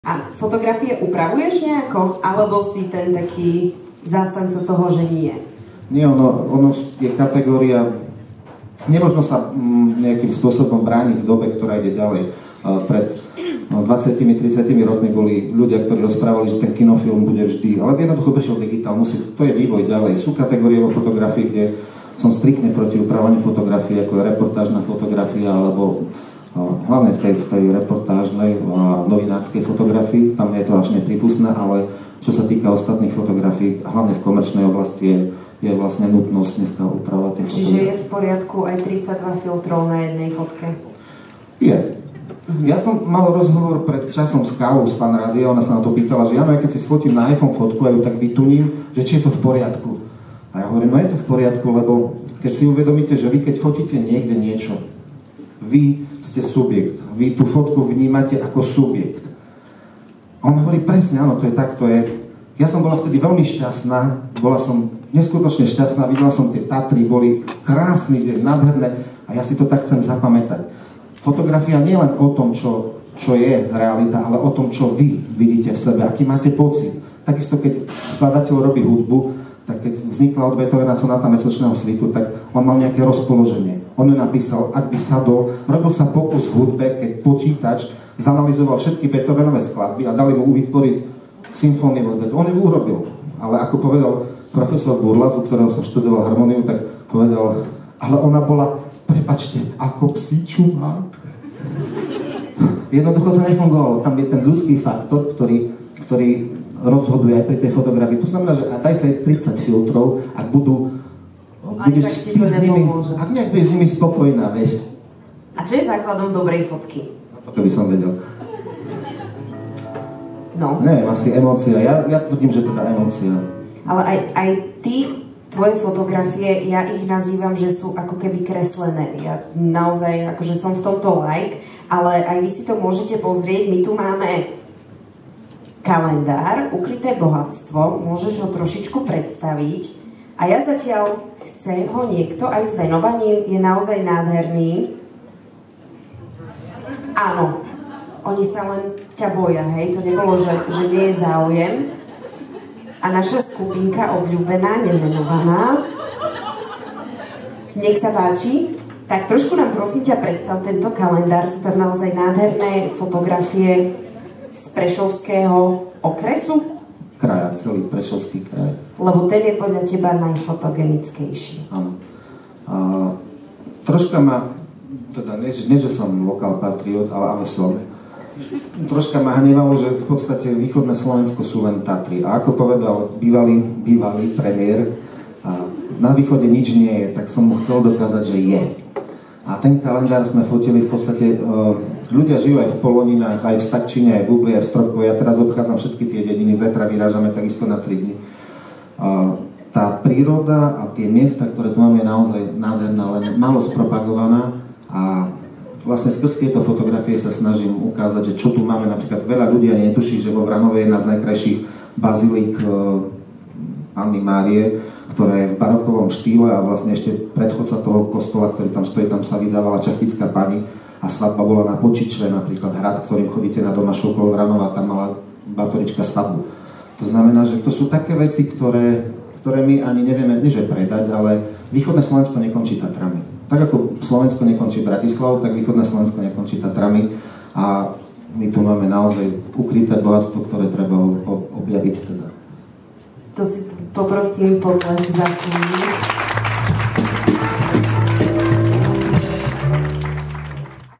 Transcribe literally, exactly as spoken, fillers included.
A fotografie upravuješ nejako? Alebo si ten taký zástanca toho, že nie? Nie, ono, ono je kategória, nemožno sa mm, nejakým spôsobom brániť v dobe, ktorá ide ďalej. Uh, pred no, dvadsiatimi tridsiatimi rokmi boli ľudia, ktorí rozprávali, že ten kinofilm bude vždy, ale jednoducho prešiel digitál, musí, to je vývoj ďalej. Sú kategórie vo fotografii, kde som striktne proti upravovaniu fotografie, ako je reportážna fotografia, alebo uh, hlavne v tej, v tej reportážnej a novinárskej fotografii, tam je to až nepripustné, ale čo sa týka ostatných fotografií, hlavne v komerčnej oblasti, je, je vlastne nutnosť dneska upravovať tie fotografie. Čiže je v poriadku aj tridsaťdva filtrov na jednej fotke? Je. Ja som mal rozhovor pred časom s Kávou z Fan Rádia, ona sa na to pýtala, že Jano, ja keď si fotím na iPhone fotku a ju tak vytuním, že či je to v poriadku. A ja hovorím, no je to v poriadku, lebo keď si uvedomíte, že vy keď fotíte niekde niečo, vy ste subjekt, vy tú fotku vnímate ako subjekt. A on hovorí, presne, áno, to je tak, to je. Ja som bola vtedy veľmi šťastná, bola som neskutočne šťastná, videla som tie Tatry, boli krásne, nádherné a ja si to tak chcem zapamätať. Fotografia nie len o tom, čo, čo je realita, ale o tom, čo vy vidíte v sebe, aký máte pocit. Takisto, keď skladateľ robí hudbu, tak keď vznikla od Beethovena sonata mesočného svitu, tak on mal nejaké rozpoloženie. On ju napísal, ak by sadol, robil sa pokus v hudbe, keď počítač zanalyzoval všetky Beethovenové skladby a dali mu vytvoriť symfóniu. On ju urobil, ale ako povedal profesor Burlas, u ktorého som študoval harmóniu, tak povedal, ale ona bola, prepačte, ako psí čumák. Jednoducho to nefungovalo. Tam je ten ľudský faktor, ktorý, ktorý rozhoduje aj pri tej fotografii. To znamená, že daj sa aj tridsať filtrov, ak budú budeš s nimi, ak nejak budeš s nimi spokojná, vieš. A čo je základom dobrej fotky? To by som vedel. No. Neviem, asi emócia. Ja, ja tvrdím, že teda emócia. Ale aj, aj ty, tvoje fotografie, ja ich nazývam, že sú ako keby kreslené. Ja naozaj, akože som v tomto like, ale aj vy si to môžete pozrieť. My tu máme kalendár, ukryté bohatstvo, môžeš ho trošičku predstaviť. A ja zatiaľ chcem ho niekto aj s venovaním, je naozaj nádherný. Áno, oni sa len ťa boja, hej, to nebolo, že, že nie je záujem. A naša skupinka obľúbená, nemenovaná, nech sa páči. Tak trošku nám prosím ťa predstav tento kalendár, sú tam naozaj nádherné fotografie z Prešovského okresu? Kraja, celý Prešovský kraj. Lebo ten je podľa teba najfotogenickejší. Áno. A troška ma, teda nie, nie že som lokál patriot, ale, ale som. Troška ma hnevalo, že v podstate východné Slovensko sú len Tatry. A ako povedal bývalý, bývalý premiér, a na východe nič nie je, tak som mu chcel dokázať, že je. A ten kalendár sme fotili v podstate, uh, ľudia žijú aj v Poloninách, aj v Stakčine, aj v Bubli, aj v Stropkove. Ja teraz obchádzam všetky tie dediny, zajtra vyrážame takisto na tri dni. Uh, tá príroda a tie miesta, ktoré tu máme, je naozaj nádherná, len málo spropagovaná a vlastne skrz tieto fotografie sa snažím ukázať, že čo tu máme. Napríklad veľa ľudí ani netuší, že vo Vranove je jedna z najkrajších bazilík uh, Panny Márie, ktorá je v barokovom štýle a vlastne ešte predchodca toho kostola, ktorý tam stojí, tam sa vydávala Čachtická pani a svadba bola na Počičve, napríklad hrad, ktorým chodíte na Domašov okolo Vranova, tam mala Batorička svadbu. To znamená, že to sú také veci, ktoré, ktoré my ani nevieme, nie že predať, ale východné Slovensko nekončí Tatrami. Tak ako Slovensko nekončí Bratislavou, tak východné Slovensko nekončí Tatrami a my tu máme naozaj ukryté bohatstvo, ktoré treba objaviť teda. To si poprosím potlesk za svoj.